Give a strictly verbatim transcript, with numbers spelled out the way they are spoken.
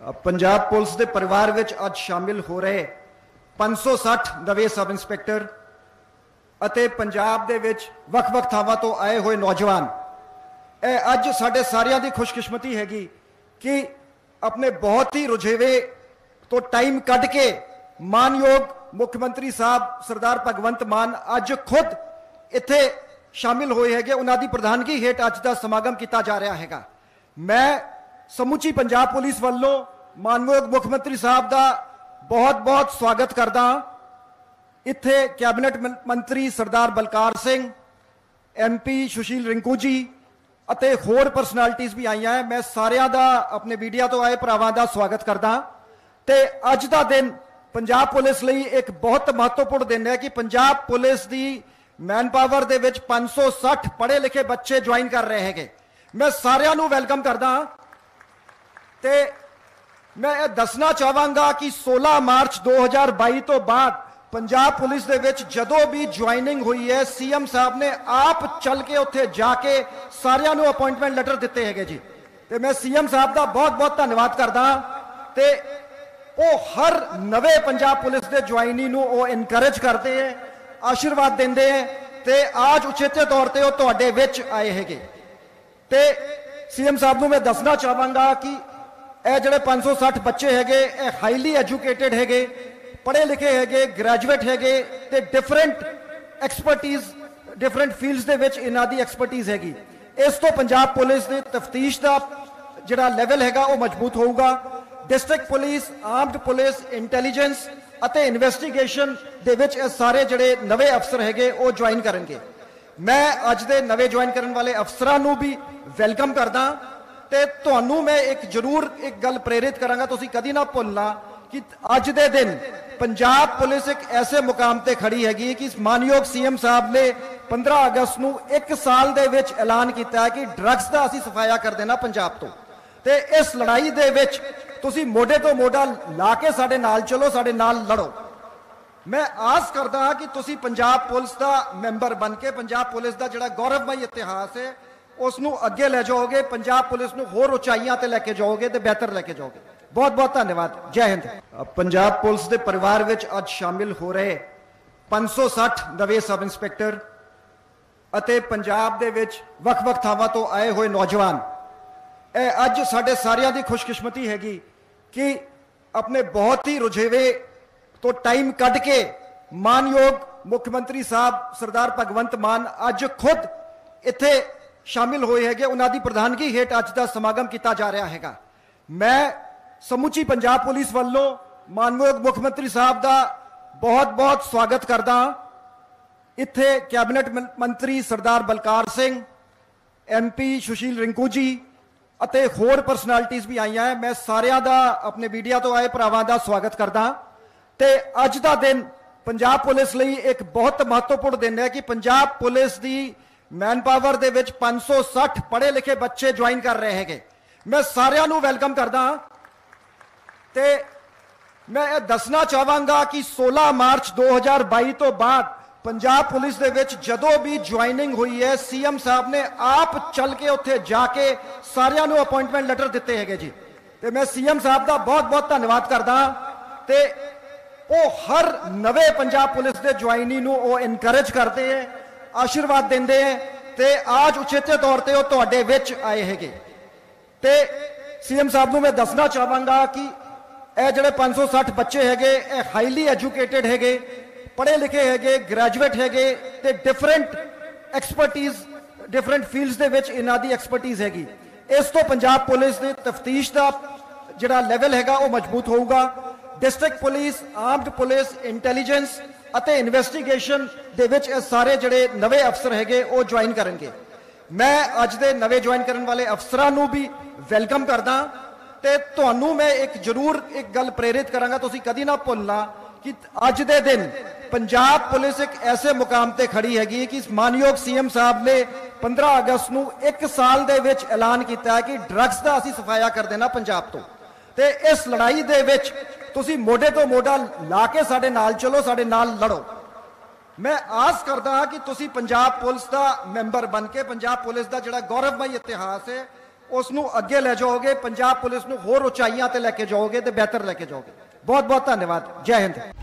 Punjab police के परिवार विच अज शामिल हो रहे पाँच सौ साठ नवे सब इंस्पैक्टर ਅਤੇ पंजाब दे विच वख-वख थावां तो आए हुए नौजवान ए अज साडे सारियां दी खुशकिस्मती हैगी कि अपने बहुत ही रुझेवे तो टाइम कढ़ के मानयोग मुख्यमंत्री साहब सरदार भगवंत मान अज खुद इत्थे शामिल होए हैगे। उन्हां दी प्रधानगी हेठ अज दा समागम किया जा रहा हैगा। मैं समूची पंजाब पुलिस वालों मानयोग मुख्यमंत्री साहब का बहुत बहुत स्वागत करदा। इत्थे कैबिनेट मंत्री सरदार बलकार सिंह, एम पी सुशील रिंकू जी अते होर परसनैलिटीज़ भी आई हैं। मैं सारियां दा अपने मीडिया तो आए भरावां दा स्वागत करदा। ते अज दा दिन पंजाब पुलिस लई एक बहुत महत्वपूर्ण दिन है कि पंजाब पुलिस दी मैन पावर दे विच पाँच सौ साठ पढ़े लिखे बच्चे ज्वाइन कर रहे हैं। मैं सारियां नू वेलकम करदा। ते मैं ये दसना चाहांगा कि सोलह मार्च दो हज़ार बाई तो बाद पंजाब पुलिस दे विच जदों भी ज्वाइनिंग हुई है सीएम साहब ने आप चल के उत्थे जाके सारियां नू अपॉइंटमेंट लेटर दिते हैगे जी। ते मैं सीएम साहब का बहुत बहुत धन्यवाद करदा। ते वो हर नवे पंजाब पुलिस के ज्वाइनी नू वो इनकरेज करते हैं, आशीर्वाद देंदे हैं। ते आज उचेचे तौर पर वो तुहाडे विच आए हैगे। ते सीएम साहब नू मैं दसना चाहांगा कि यह जिहड़े पाँच सौ साठ बच्चे हैगे ये हाईली एजुकेटेड हैगे, पढ़े लिखे हैगे, ग्रैजुएट हैगे ते डिफरेंट एक्सपर्टीज डिफरेंट फील्ड्स दे विच इन्हां दी एक्सपर्टीज हैगी। इस तो पंजाब पुलिस दी तफ्तीश दा जिहड़ा लेवल हैगा वो मजबूत होऊगा। District police, armed police, intelligence अते इन्वेस्टिगेशन दे विच इह सारे जिहड़े नवे अफसर हैगे वो ज्वाइन करनगे। मैं अज दे नवे ज्वाइन करन वाले अफसरां नू भी वेलकम करदा। ते तुहानू मैं एक जरूर एक गल प्रेरित करांगा, तुसीं कदी ना भुलना कि अज दे दिन पंजाब पुलिस एक ऐसे मुकाम ते खड़ी हैगी कि मानयोग सीएम साहब ने पंद्रह अगस्त नू एक साल दे विच ऐलान किया है कि ड्रग्स का असीं सफाया कर देना पंजाब तो। ते इस लड़ाई दे विच तुसीं मोढे तो मोढा ला के साडे नाल चलो, साडे नाल लड़ो। मैं आस करदा कि तुसीं पंजाब पुलिस का मैंबर बन के पंजाब पुलिस का जिहड़ा गौरवमय इतिहास है उसनू अगे ले जाओगे, पंजाब पुलिस नू होर उचाइयां ते लेके जाओगे ते बेहतर लेके जाओगे। बहुत बहुत धन्यवाद। जय हिंद। पंजाब पुलिस के परिवार विच अज शामिल हो रहे पाँच सौ साठ नवे सब इंस्पैक्टर अते पंजाब दे विच वख-वख थावां तो आए हुए नौजवान ए अज साडे सारियां दी खुशकिस्मती हैगी कि अपने बहुत ही रुझेवे तो टाइम कढ़ के मानयोग मुख्यमंत्री साहब सरदार भगवंत मान अज खुद इत्थे शामिल होए हैगे। उन्हां दी प्रधानगी हेठ अज दा समागम किया जा रहा हैगा। मैं समूची पंजाब पुलिस वालों मानयोग मुख्यमंत्री साहब का बहुत बहुत स्वागत करदा। इत्थे कैबिनेट मंत्री सरदार बलकार सिंह, एम पी सुशील रिंकू जी अते होर परसनैलिटीज़ भी आई हैं। मैं सारियां दा अपने मीडिया तो आए भरावां दा स्वागत करदा। ते अज दा दिन पंजाब पुलिस लई एक बहुत महत्वपूर्ण दिन है कि पंजाब पुलिस दी मैन पावर दे विच पाँच सौ साठ पढ़े लिखे बच्चे ज्वाइन कर रहे हैं। मैं सारियां नू वेलकम करदा। ते मैं ये दसना चाहांगा कि सोलह मार्च दो हज़ार बाई तो बाद पंजाब पुलिस दे विच जदों भी ज्वाइनिंग हुई है सीएम साहब ने आप चल के उत्थे जाके सारियां नू अपॉइंटमेंट लेटर दिते हैगे जी। ते मैं सीएम साहब का बहुत बहुत धन्यवाद करदा। ते वो हर नवे पंजाब पुलिस के ज्वाइनी नू वो इनकरेज करते हैं, आशीर्वाद देंदे हैं। ते आज उचेचे तौर पर वो तुहाडे विच आए हैगे। ते सीएम साहब नू मैं दसना चाहांगा कि यह जिहड़े पाँच सौ साठ बच्चे हैगे ये हाईली एजुकेटेड हैगे, पढ़े लिखे हैगे, ग्रैजुएट हैगे ते डिफरेंट एक्सपर्टीज डिफरेंट फील्ड्स दे विच इन्हां दी एक्सपर्टीज हैगी। इस तो पंजाब पुलिस दी तफ्तीश का जिहड़ा लेवल हैगा वो मजबूत होऊगा। District police, armed police, intelligence अते इन्वेस्टिगेशन दे विच इह सारे जिहड़े नवे अफसर हैगे वो ज्वाइन करनगे। मैं अज दे नवे ज्वाइन करन वाले अफसरां नू भी वेलकम करदा। ते तुहानू मैं एक जरूर एक गल प्रेरित करांगा, तुसीं कदी ना भुलना कि अज दे दिन पंजाब पुलिस एक ऐसे मुकाम ते खड़ी हैगी कि मानयोग सीएम साहब ने पंद्रह अगस्त नू एक साल दे विच ऐलान किया है कि ड्रग्स का असीं सफाया कर देना पंजाब तो। ते इस लड़ाई दे विच तुसीं मोढे तो मोढा ला के साडे नाल चलो, साडे नाल लड़ो। मैं आस करदा कि तुसीं पंजाब पुलिस का मैंबर बन के पंजाब पुलिस का जिहड़ा गौरवमय इतिहास है ਉਸ ਨੂੰ ਅੱਗੇ ਲੈ ਜਾਓਗੇ, ਪੰਜਾਬ ਪੁਲਿਸ ਨੂੰ ਹੋਰ ਉਚਾਈਆਂ ਤੇ ਲੈ ਕੇ ਜਾਓਗੇ ਤੇ ਬਿਹਤਰ ਲੈ ਕੇ ਜਾਓਗੇ। ਬਹੁਤ ਬਹੁਤ ਧੰਨਵਾਦ। ਜੈ ਹਿੰਦ।